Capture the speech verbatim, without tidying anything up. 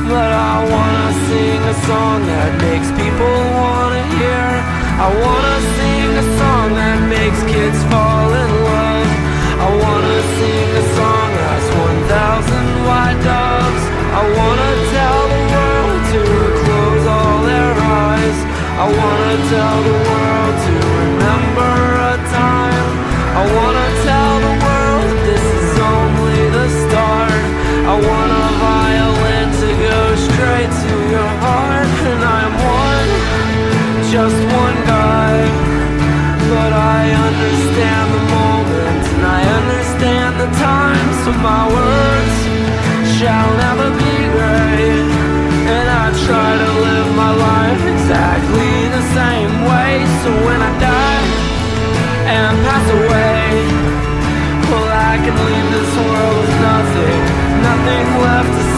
But I wanna sing a song that makes people wanna hear. I wanna sing a song that makes kids fall in love. I wanna sing a song that's one thousand white doves. I wanna tell the world to close all their eyes. I wanna tell the world to remember a time. I wanna tell the world this is only the start. I want a violin to go straight to your heart. And I'm one, just one guy, but I understand the moment and I understand the time. So my words shall never be great, and I try to live my life exactly the same way. So when I die and pass away, well, I can leave this world with nothing, nothing left to say.